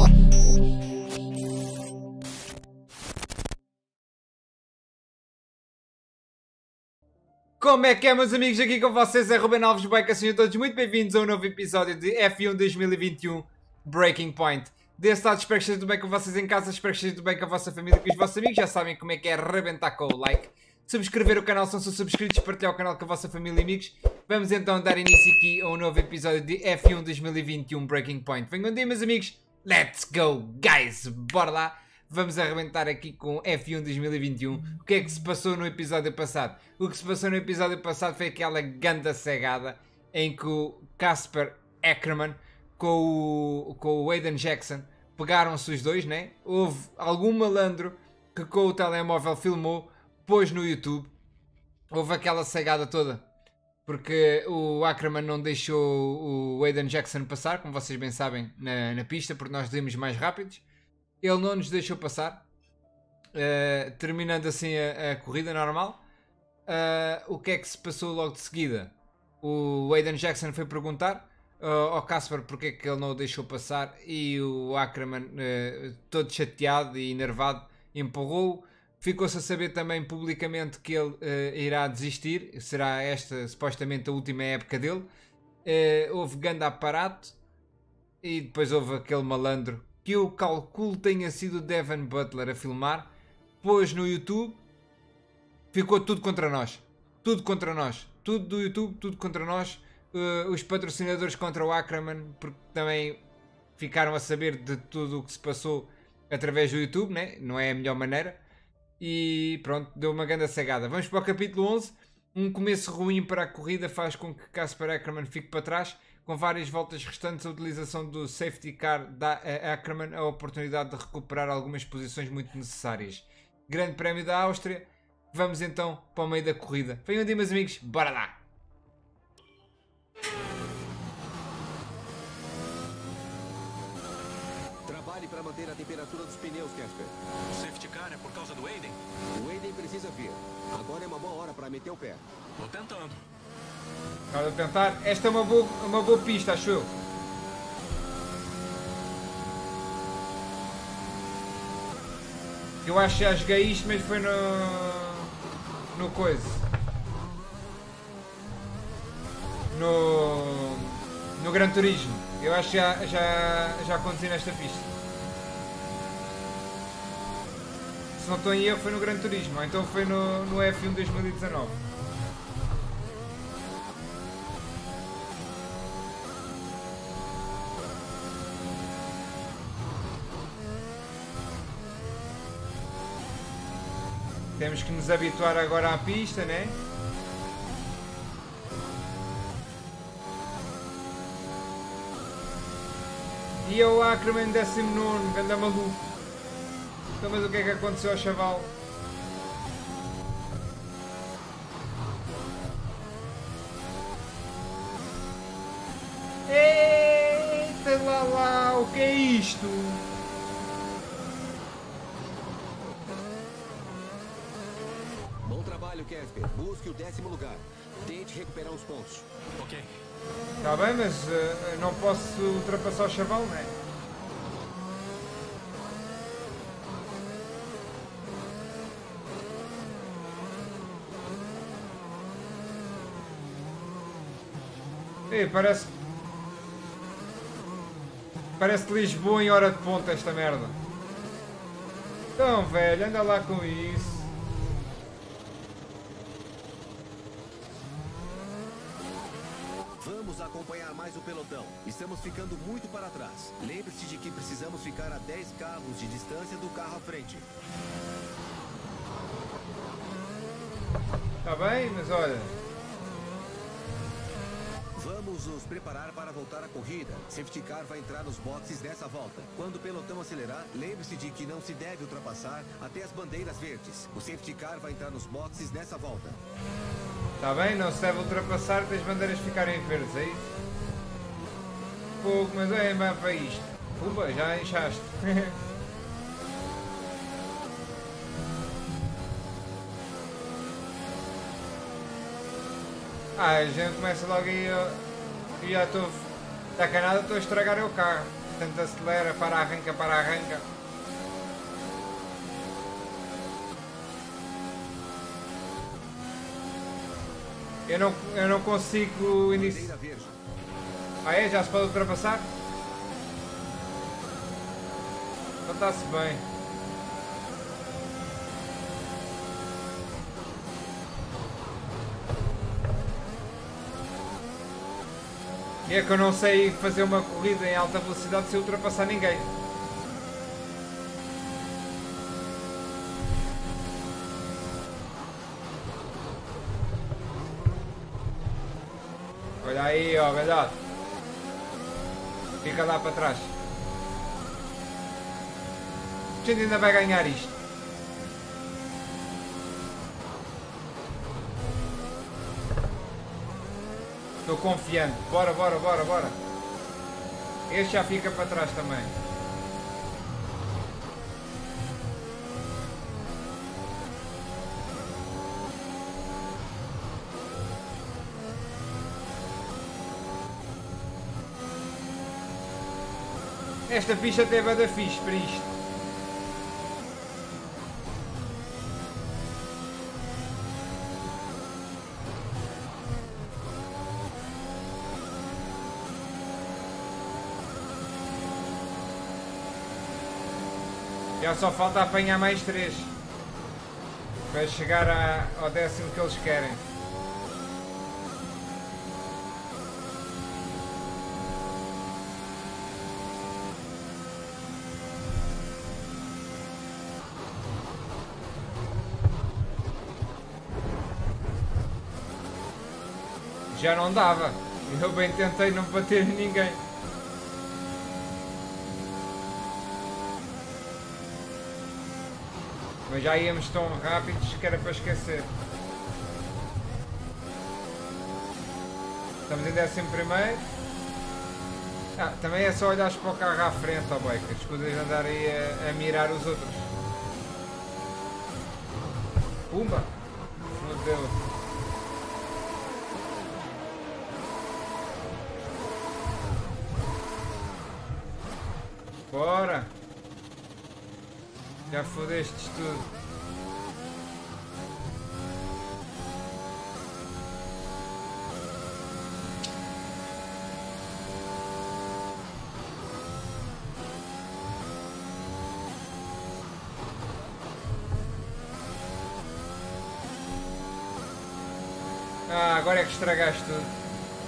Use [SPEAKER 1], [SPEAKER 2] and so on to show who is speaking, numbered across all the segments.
[SPEAKER 1] Como é que é, meus amigos? Aqui com vocês é Ruben Alves Beca. Sejam todos muito bem-vindos a um novo episódio de F1 2021 Breaking Point. Desse lado, espero que esteja tudo bem com vocês em casa, espero que esteja tudo bem com a vossa família, com os vossos amigos. Já sabem como é que é arrebentar com o like, subscrever o canal se não são subscritos, partilhar o canal com a vossa família e amigos. Vamos então dar início aqui a um novo episódio de F1 2021 Breaking Point. Venham de meus amigos, let's go, guys! Bora lá! Vamos arrebentar aqui com F1 2021. O que é que se passou no episódio passado? O que se passou no episódio passado foi aquela ganda cegada em que o Casper Ackerman com o Aiden Jackson pegaram-se os dois, né? Houve algum malandro que com o telemóvel filmou, pôs no YouTube. Houve aquela cegada toda. Porque o Ackerman não deixou o Aiden Jackson passar, como vocês bem sabem, na pista, porque nós íamos mais rápidos. Ele não nos deixou passar, terminando assim a corrida normal. O que é que se passou logo de seguida? O Aiden Jackson foi perguntar ao Casper porque é que ele não o deixou passar e o Ackerman, todo chateado e enervado, empurrou-o. Ficou-se a saber também publicamente que ele irá desistir, será esta supostamente a última época dele. Houve grande aparato e depois houve aquele malandro que eu calculo tenha sido o Devin Butler a filmar, pôs no YouTube, ficou tudo contra nós. Tudo contra nós. Tudo do YouTube, tudo contra nós. Os patrocinadores contra o Ackerman, porque também ficaram a saber de tudo o que se passou através do YouTube, né? Não é a melhor maneira. E pronto, deu uma grande cegada. Vamos para o capítulo 11. Um começo ruim para a corrida faz com que Casper Ackerman fique para trás. Com várias voltas restantes, a utilização do safety car dá a Ackerman a oportunidade de recuperar algumas posições muito necessárias. Grande Prémio da Áustria. Vamos então para o meio da corrida. Venham de meus amigos, bora lá!
[SPEAKER 2] Trabalhe para manter a temperatura dos pneus, Casper.
[SPEAKER 3] O safety car é por causa do Aiden?
[SPEAKER 2] O Aiden precisa vir. Agora é uma boa hora para meter o pé.
[SPEAKER 3] Tô tentando.
[SPEAKER 1] Vamos tentar. Esta é uma boa pista, acho eu. Eu acho que já joguei isto, mas foi no coisa. No Gran Turismo. Eu acho que já conduzi nesta pista. Se não estou em erro, foi no Gran Turismo. Ou então foi no F1 2019. Temos que nos habituar agora à pista, né? E o Ackerman 19º, ganda maluco. Então, mas o que é que aconteceu ao chaval? Eita lá, o que é isto?
[SPEAKER 2] Bom trabalho, Casper. Busque o 10º lugar. Tente recuperar os pontos.
[SPEAKER 3] Ok.
[SPEAKER 1] Está bem, mas não posso ultrapassar o chaval, não é? Ei, parece Lisboa em hora de ponta esta merda. Então, velho, anda lá com isso.
[SPEAKER 2] Vamos acompanhar mais o pelotão. Estamos ficando muito para trás. Lembre-se de que precisamos ficar a 10 carros de distância do carro à frente.
[SPEAKER 1] Tá bem, mas olha.
[SPEAKER 2] Vamos nos preparar para voltar à corrida. Safety car vai entrar nos boxes nessa volta. Quando o pelotão acelerar, lembre-se de que não se deve ultrapassar até as bandeiras verdes. O safety car vai entrar nos boxes nessa volta.
[SPEAKER 1] Tá bem, não se deve ultrapassar até as bandeiras ficarem verdes, é isso? Pouco, mas é bem para isto. Pumba, já inchaste. A gente começa logo aí. Eu já estou. Está canado, estou a estragar o carro. tanto acelera, para, arranca, para, arranca. Eu não consigo iniciar. Ah é? Já se pode ultrapassar? Então está-se bem. E é que eu não sei fazer uma corrida em alta velocidade sem ultrapassar ninguém. Olha aí, ó, velhote. Fica lá para trás. A gente ainda vai ganhar isto. Estou confiante. Bora, bora, bora, bora. Este já fica para trás também. Esta pista até vai dar fixe para isto. Já só falta apanhar mais 3 para chegar ao 10º que eles querem. Já não dava. Eu bem tentei não bater em ninguém. Mas já íamos tão rápidos que era para esquecer. Estamos em 11º. Ah, também é só olhar para o carro à frente, ó boy, que escusas de andar aí a mirar os outros. Pumba! Fodeu. Bora! Já fodestes tudo. Ah, agora é que estragaste tudo.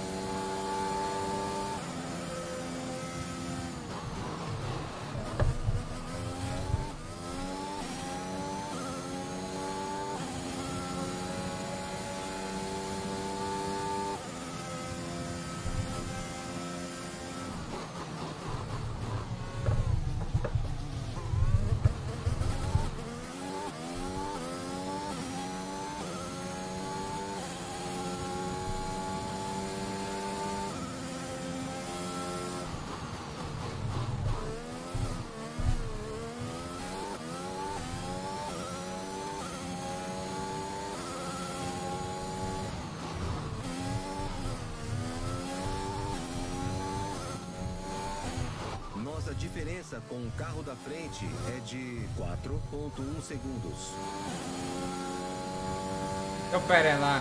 [SPEAKER 2] Nossa diferença com o carro da frente é de 4,1 segundos.
[SPEAKER 1] Então pera lá.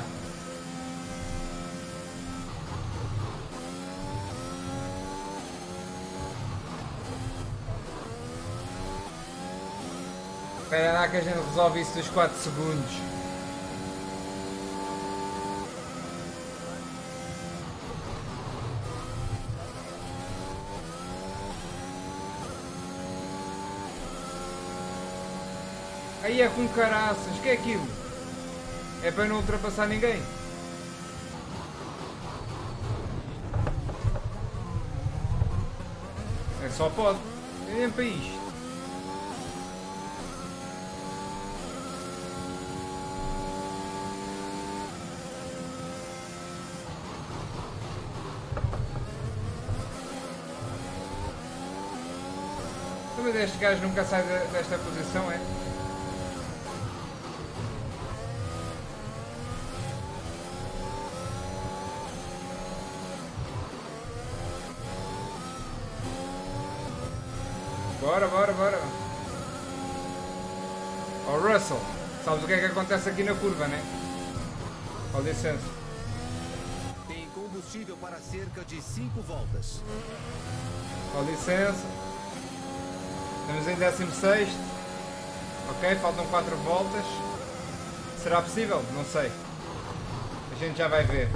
[SPEAKER 1] Espera lá que a gente resolve isso dos 4 segundos. Aí é com caraças, que é aquilo? É para não ultrapassar ninguém? É só pode. É nem para isto. Mas este gajo nunca sai desta posição, é? Bora, bora, bora. Oh Russell, sabes o que é que acontece aqui na curva, né? Com licença.
[SPEAKER 2] Tem combustível para cerca de 5 voltas.
[SPEAKER 1] Com licença. Estamos em 16º. Ok, faltam 4 voltas. Será possível? Não sei. A gente já vai ver.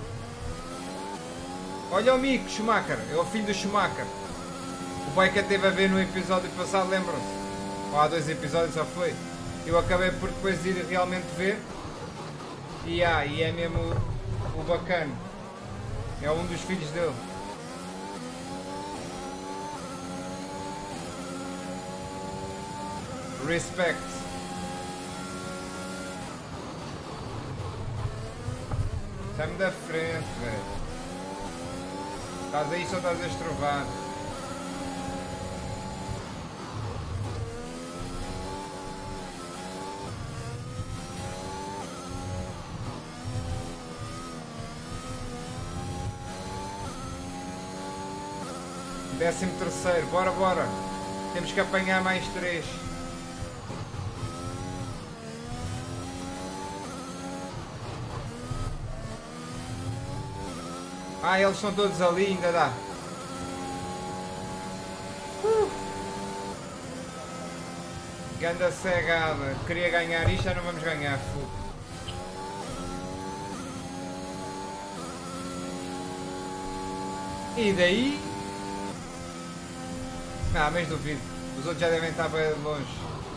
[SPEAKER 1] Olha o Mick Schumacher, é o filho do Schumacher. O Baika teve a ver no episódio passado, lembram-se? Ou há 2 episódios já foi. Eu acabei por depois ir realmente ver. E é mesmo o bacana. É um dos filhos dele. Respect. Está-me da frente, velho. Estás aí só estás a estrovar. Décimo terceiro, bora, bora. Temos que apanhar mais 3. Ah, eles estão todos ali, ainda dá. Ganda cegada. Queria ganhar isto, já não vamos ganhar. Fogo. E daí? Ah, mas duvido. Os outros já devem estar bem longe.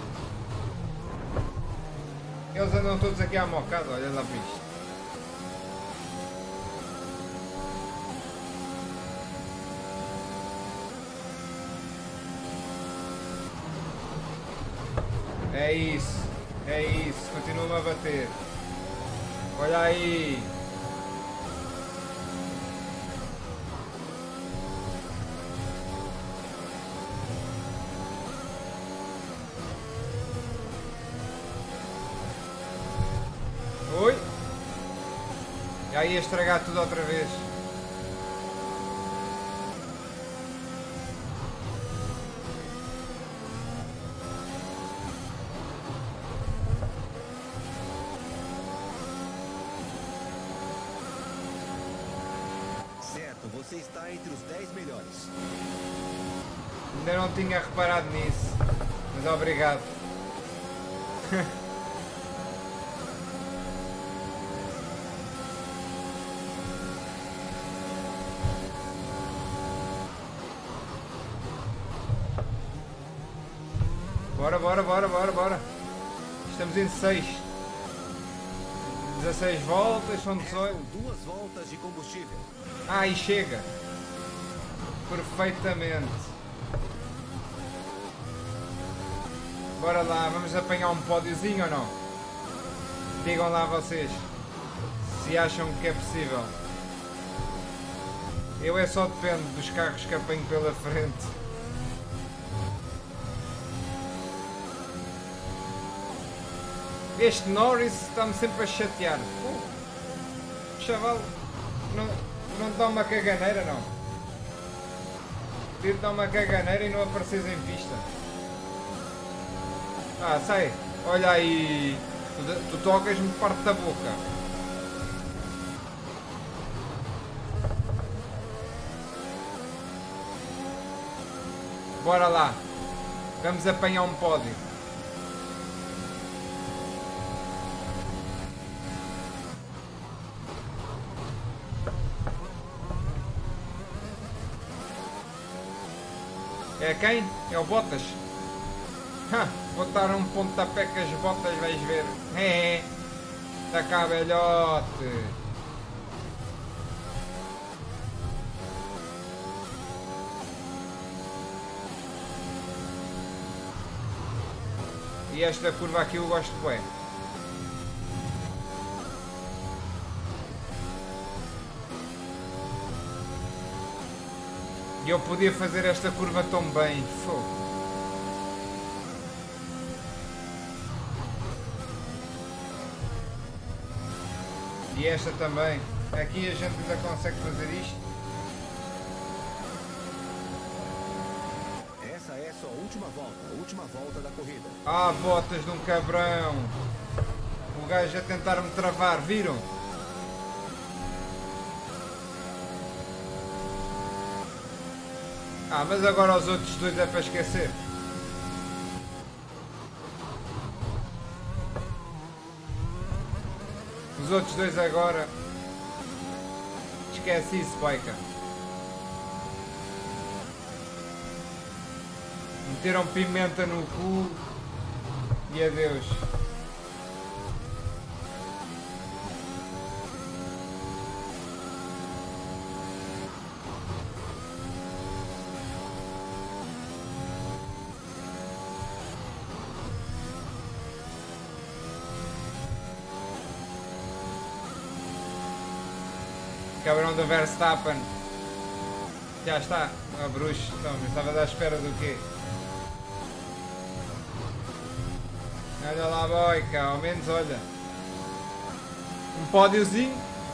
[SPEAKER 1] Eles andam todos aqui à mocada, olha lá para isto. É isso, continua-me a bater. Olha aí. Oi. Já ia estragar tudo outra vez.
[SPEAKER 2] Você está entre os 10 melhores.
[SPEAKER 1] Ainda não tinha reparado nisso, mas obrigado. Bora, bora, bora, bora, bora. Estamos em 6. 16 voltas, são 18.
[SPEAKER 2] Restam 2 voltas de combustível.
[SPEAKER 1] Ah, e chega. Perfeitamente. Bora lá, vamos apanhar um pódiozinho ou não? Digam lá vocês se acham que é possível. Eu só depende dos carros que apanho pela frente. Este Norris está-me sempre a chatear. Chaval, não te dá uma caganeira, não? Podia-te dar uma caganeira e não apareces em pista. Ah, sai. Olha aí. Tu tocas-me parte da boca. Bora lá. Vamos apanhar um pódio. É quem? É o Bottas? Vou dar um pontapé com as botas, vais ver. Tá cá, velhote. E esta curva aqui eu gosto bem. E eu podia fazer esta curva tão bem. Fogo. E esta também. Aqui a gente ainda consegue fazer isto.
[SPEAKER 2] Essa é só última volta da corrida.
[SPEAKER 1] Ah, botas de um cabrão. O gajo a tentar-me travar, viram? Ah, mas agora os outros dois é para esquecer. Os outros dois agora. Esquece isso, Biker. Meteram pimenta no cu. E adeus. Cabrão do Verstappen. Já está. A bruxa. Então, mas estava à espera do quê? Olha lá, boica. Ao menos olha. Um pódiozinho.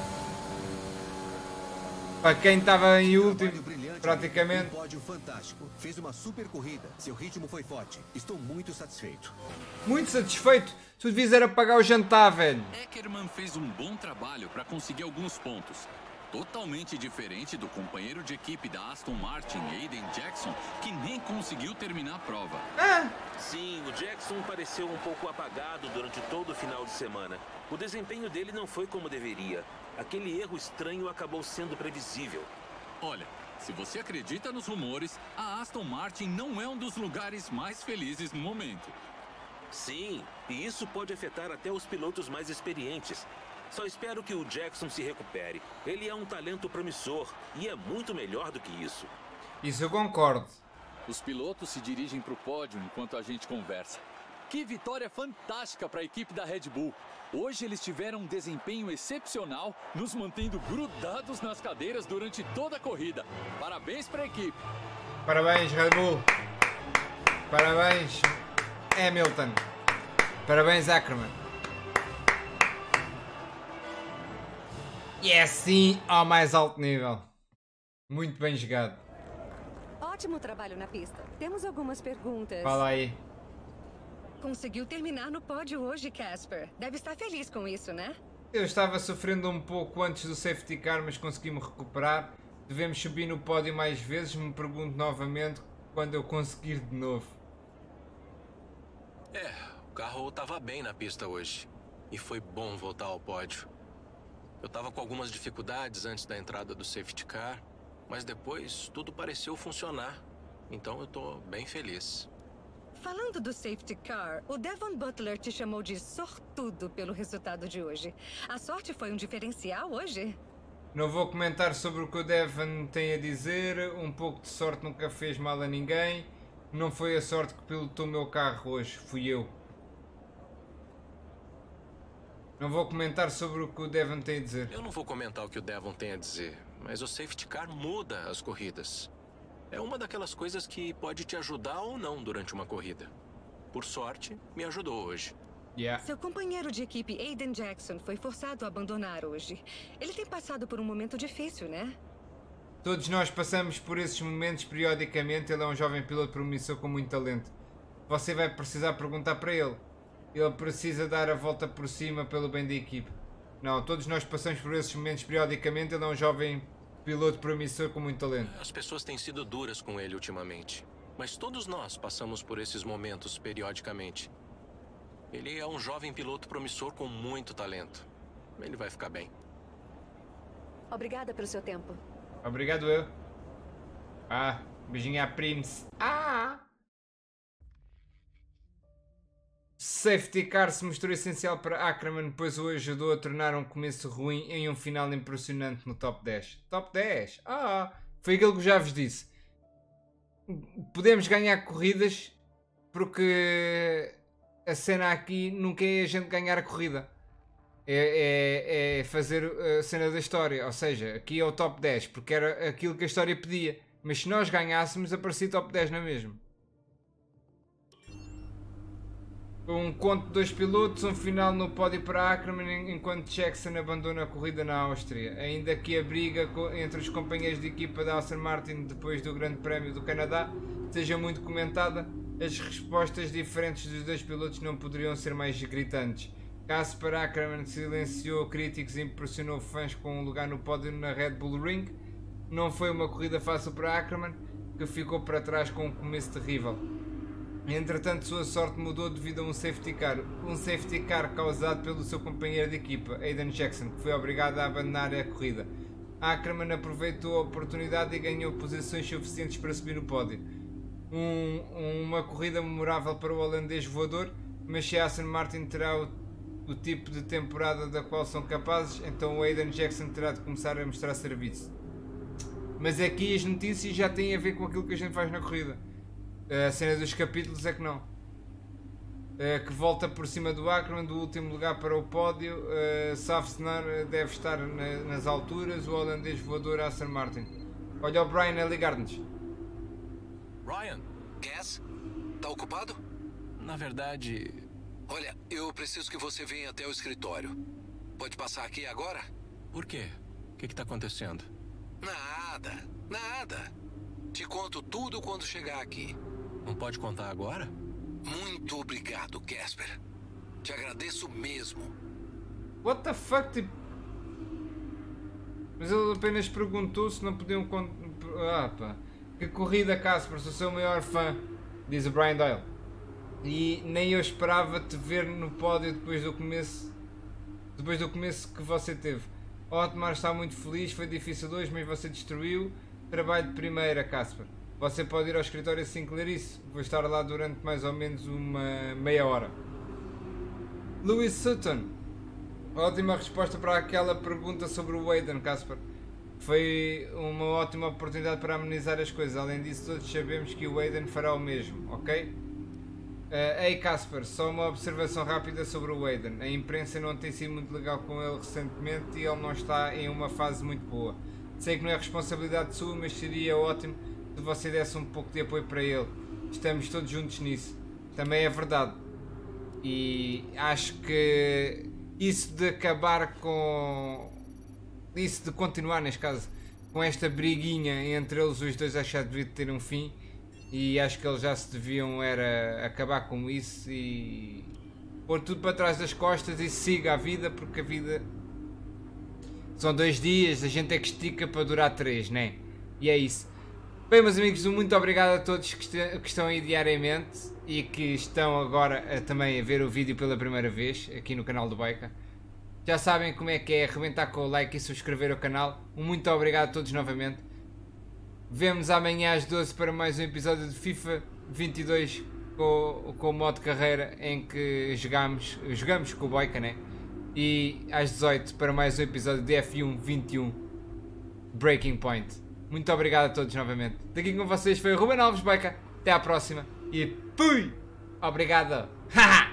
[SPEAKER 1] Para quem estava em último, praticamente.
[SPEAKER 2] Um pódio fantástico. Fez uma super corrida. Seu ritmo foi forte. Estou muito satisfeito.
[SPEAKER 1] Muito satisfeito. Tu devias era pagar o jantar, velho.
[SPEAKER 4] Eckermann fez um bom trabalho para conseguir alguns pontos. Totalmente diferente do companheiro de equipe da Aston Martin, Aiden Jackson, que nem conseguiu terminar a prova.
[SPEAKER 5] Sim, o Jackson pareceu um pouco apagado durante todo o final de semana. O desempenho dele não foi como deveria. Aquele erro estranho acabou sendo previsível.
[SPEAKER 4] Olha, se você acredita nos rumores, a Aston Martin não é um dos lugares mais felizes no momento.
[SPEAKER 5] Sim, e isso pode afetar até os pilotos mais experientes. Só espero que o Jackson se recupere. Ele é um talento promissor e é muito melhor do que isso.
[SPEAKER 1] Isso eu concordo.
[SPEAKER 4] Os pilotos se dirigem para o pódio enquanto a gente conversa. Que vitória fantástica para a equipe da Red Bull. Hoje eles tiveram um desempenho excepcional, nos mantendo grudados nas cadeiras durante toda a corrida. Parabéns para a equipe.
[SPEAKER 1] Parabéns, Red Bull. Parabéns, Hamilton. Parabéns, Ackermann. E é assim ao mais alto nível. Muito bem jogado.
[SPEAKER 6] Ótimo trabalho na pista. Temos algumas perguntas.
[SPEAKER 1] Fala aí.
[SPEAKER 6] Conseguiu terminar no pódio hoje, Casper. Deve estar feliz com isso, né?
[SPEAKER 1] Eu estava sofrendo um pouco antes do safety car, mas consegui-me recuperar. Devemos subir no pódio mais vezes. Me pergunto novamente quando eu conseguir de novo.
[SPEAKER 3] O carro estava bem na pista hoje. E foi bom voltar ao pódio. Eu estava com algumas dificuldades antes da entrada do safety car, mas depois tudo pareceu funcionar. Então eu tô bem feliz.
[SPEAKER 6] Falando do safety car, o Devon Butler te chamou de sortudo pelo resultado de hoje. A sorte foi um diferencial hoje?
[SPEAKER 1] Não vou comentar sobre o que o Devon tem a dizer. Um pouco de sorte nunca fez mal a ninguém. Não foi a sorte que pilotou o meu carro hoje, fui eu. Não vou comentar sobre o que o Devon tem a dizer.
[SPEAKER 3] Eu não vou comentar o que o Devon tem a dizer, mas o safety car muda as corridas. É uma daquelas coisas que pode te ajudar ou não durante uma corrida. Por sorte, me ajudou hoje.
[SPEAKER 6] Seu companheiro de equipe, Aiden Jackson, foi forçado a abandonar hoje. Ele tem passado por um momento difícil, né?
[SPEAKER 1] Todos nós passamos por esses momentos periodicamente. Ele é um jovem piloto promissor com muito talento. Você vai precisar perguntar para ele. Ele precisa dar a volta por cima pelo bem da equipe. Não, todos nós passamos por esses momentos periodicamente. Ele é um jovem piloto promissor com muito talento.
[SPEAKER 3] As pessoas têm sido duras com ele ultimamente. Mas todos nós passamos por esses momentos periodicamente. Ele é um jovem piloto promissor com muito talento. Ele vai ficar bem.
[SPEAKER 6] Obrigada pelo seu tempo.
[SPEAKER 1] Obrigado eu. Beijinho à Prince. Safety car se mostrou essencial para Ackermann, pois o ajudou a tornar um começo ruim em um final impressionante no top 10. Top 10? Foi aquilo que eu já vos disse. Podemos ganhar corridas porque a cena aqui nunca é a gente ganhar a corrida. É fazer a cena da história. Ou seja, aqui é o top 10 porque era aquilo que a história pedia. Mas se nós ganhássemos, aparecia top 10 não é mesmo? Um conto de 2 pilotos, um final no pódio para Ackermann enquanto Jackson abandona a corrida na Áustria. Ainda que a briga entre os companheiros de equipa da Aston Martin depois do Grande Prémio do Canadá seja muito comentada, As respostas diferentes dos dois pilotos não poderiam ser mais gritantes. Kaspar Ackermann silenciou críticos e impressionou fãs com um lugar no pódio na Red Bull Ring. Não foi uma corrida fácil para Ackermann, que ficou para trás com um começo terrível. Entretanto, sua sorte mudou devido a um safety car causado pelo seu companheiro de equipa, Aiden Jackson, que foi obrigado a abandonar a corrida. Ackermann aproveitou a oportunidade e ganhou posições suficientes para subir no pódio. Uma corrida memorável para o holandês voador, mas se a Aston Martin terá o tipo de temporada da qual são capazes, então o Aiden Jackson terá de começar a mostrar serviço. Mas aqui as notícias já têm a ver com aquilo que a gente faz na corrida. A cena dos capítulos é que não. Que volta por cima do Ackermann, do último lugar para o pódio. Safsnar deve estar nas alturas. O holandês voador Aston Martin. Olha o Brian a ligar-nos.
[SPEAKER 3] Ryan,
[SPEAKER 7] Gas? Tá ocupado?
[SPEAKER 3] na verdade...
[SPEAKER 7] Olha, eu preciso que você venha até o escritório. Pode passar aqui agora?
[SPEAKER 3] Por quê? O que tá acontecendo?
[SPEAKER 7] Nada. Te conto tudo quando chegar aqui.
[SPEAKER 3] Não pode contar agora?
[SPEAKER 7] Muito obrigado, Casper. Te agradeço mesmo.
[SPEAKER 1] What the fuck, tipo... Mas ele apenas perguntou se não podiam... Ah, pá. Que corrida, Casper, sou o seu maior fã, diz o Brian Doyle. E nem eu esperava te ver no pódio depois do começo que você teve. Otmar está muito feliz, foi difícil hoje, mas você destruiu. Trabalho de primeira, Casper. Você pode ir ao escritório assim que ler isso. Vou estar lá durante mais ou menos uma meia hora. Lewis Sutton. Ótima resposta para aquela pergunta sobre o Aiden, Casper. Foi uma ótima oportunidade para amenizar as coisas. Além disso, todos sabemos que o Aiden fará o mesmo, ok? Ei, Casper, só uma observação rápida sobre o Aiden. A imprensa não tem sido muito legal com ele recentemente e ele não está em uma fase muito boa. Sei que não é responsabilidade sua, mas seria ótimo se você desse um pouco de apoio para ele. Estamos todos juntos nisso. Também é verdade. E acho que isso de acabar com... Isso de continuar, neste caso, com esta briguinha entre eles os dois, acho que já devia ter um fim. E acho que eles já se deviam era acabar com isso e pôr tudo para trás das costas e siga a vida, porque a vida são 2 dias, a gente é que estica para durar 3, né? E é isso. Bem, meus amigos, muito obrigado a todos que estão aí diariamente e que estão agora também a ver o vídeo pela primeira vez aqui no canal do Boica. Já sabem como é que é, arrebentar com o like e subscrever o canal. Muito obrigado a todos novamente. Vemo-nos amanhã às 12 para mais um episódio de FIFA 22 com o modo carreira em que jogamos com o Boica, né? E às 18 para mais um episódio de F1 21 Breaking Point. Muito obrigado a todos novamente. Daqui com vocês foi o Ruben Alves Boica. Até à próxima e fui! Obrigado! Haha!